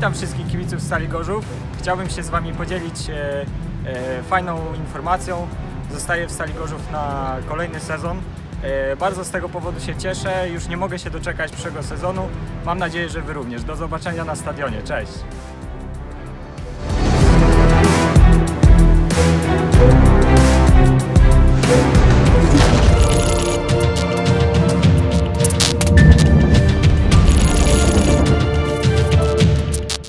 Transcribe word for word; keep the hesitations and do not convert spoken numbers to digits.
Witam wszystkich kibiców Stali Gorzów. Chciałbym się z Wami podzielić e, e, fajną informacją. Zostaję w Stali Gorzów na kolejny sezon. E, bardzo z tego powodu się cieszę. Już nie mogę się doczekać przyszłego sezonu. Mam nadzieję, że Wy również. Do zobaczenia na stadionie. Cześć!